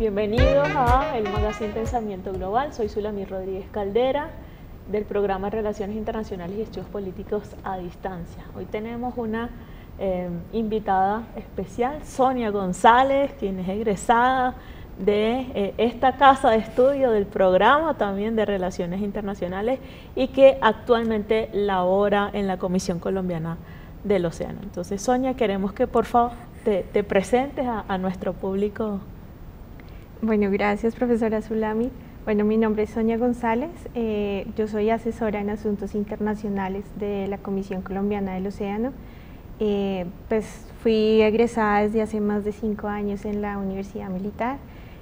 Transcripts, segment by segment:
Bienvenidos a el Magazine Pensamiento Global. Soy Zulami Rodríguez Caldera del programa Relaciones Internacionales y Estudios Políticos a Distancia. Hoy tenemos una invitada especial, Sonia González, quien es egresada de esta casa de estudio del programa también de Relaciones Internacionales y que actualmente labora en la Comisión Colombiana del Océano. Entonces, Sonia, queremos que por favor te presentes a nuestro público. Bueno, gracias, profesora Zulami. Bueno, mi nombre es Sonia González, yo soy asesora en asuntos internacionales de la Comisión Colombiana del Océano. Pues fui egresada desde hace más de 5 años en la Universidad Militar.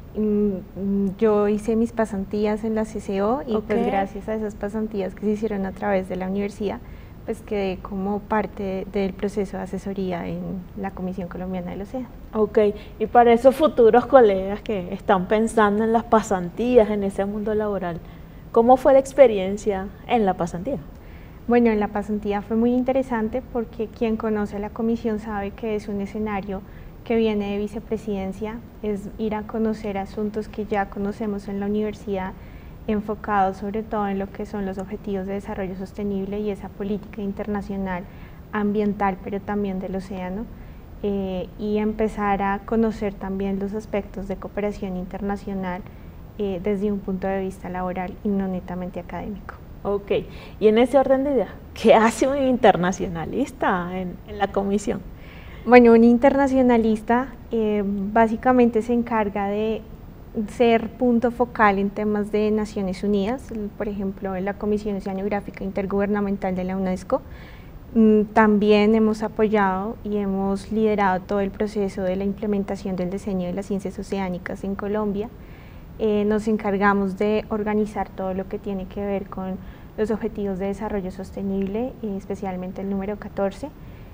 Yo hice mis pasantías en la CCO y pues gracias a esas pasantías que se hicieron a través de la universidad, pues quedé como parte del proceso de asesoría en la Comisión Colombiana del Océano. Ok, y para esos futuros colegas que están pensando en las pasantías, en ese mundo laboral, ¿cómo fue la experiencia en la pasantía? Bueno, en la pasantía fue muy interesante porque quien conoce la comisión sabe que es un escenario que viene de vicepresidencia, es ir a conocer asuntos que ya conocemos en la universidad, enfocados sobre todo en lo que son los objetivos de desarrollo sostenible y esa política internacional ambiental, pero también del océano, y empezar a conocer también los aspectos de cooperación internacional desde un punto de vista laboral y no netamente académico. Ok, y en ese orden de ideas, ¿qué hace un internacionalista en la comisión? Bueno, un internacionalista básicamente se encarga de ser punto focal en temas de Naciones Unidas, por ejemplo, en la Comisión Oceanográfica Intergubernamental de la UNESCO. También hemos apoyado y hemos liderado todo el proceso de la implementación del diseño de las ciencias oceánicas en Colombia. Nos encargamos de organizar todo lo que tiene que ver con los objetivos de desarrollo sostenible, especialmente el número 14.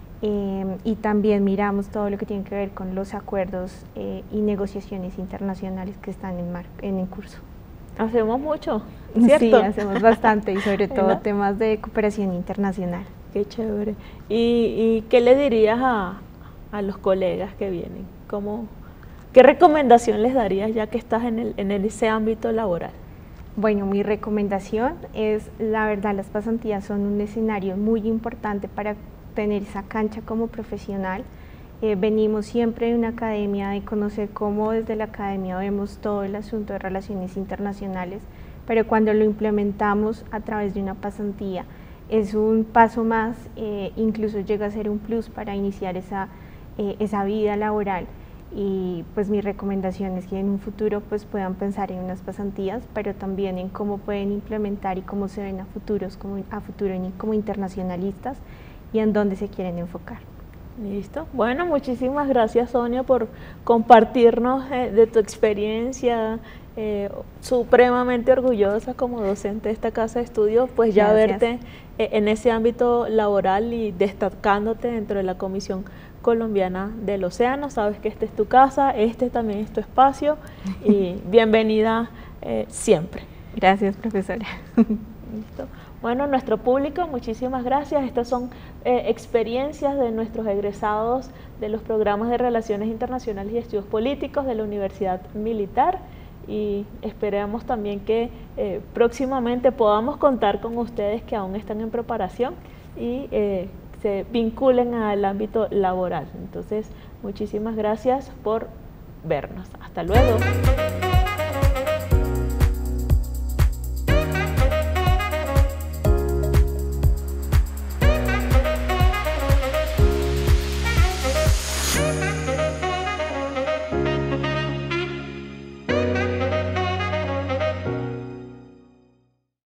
Y también miramos todo lo que tiene que ver con los acuerdos y negociaciones internacionales que están en curso. Hacemos mucho, ¿cierto? Sí, hacemos bastante y sobre todo temas de cooperación internacional. Qué chévere. ¿Y qué le dirías a los colegas que vienen? ¿Qué recomendación les darías ya que estás en ese ámbito laboral? Bueno, mi recomendación es, la verdad, las pasantías son un escenario muy importante para tener esa cancha como profesional. Venimos siempre de una academia, de conocer cómo desde la academia vemos todo el asunto de relaciones internacionales, pero cuando lo implementamos a través de una pasantía es un paso más, incluso llega a ser un plus para iniciar esa vida laboral. Y pues mi recomendación es que en un futuro pues puedan pensar en unas pasantías, pero también en cómo pueden implementar y cómo se ven a futuro como internacionalistas y en dónde se quieren enfocar. Listo. Bueno, muchísimas gracias, Sonia, por compartirnos de tu experiencia, supremamente orgullosa como docente de esta casa de estudios, pues ya verte en ese ámbito laboral y destacándote dentro de la Comisión Colombiana del Océano. Sabes que esta es tu casa, este también es tu espacio y bienvenida siempre. Gracias, profesora. Listo. Bueno, nuestro público, muchísimas gracias. Estas son experiencias de nuestros egresados de los programas de Relaciones Internacionales y Estudios Políticos de la Universidad Militar y esperamos también que próximamente podamos contar con ustedes que aún están en preparación y se vinculen al ámbito laboral. Entonces, muchísimas gracias por vernos. Hasta luego.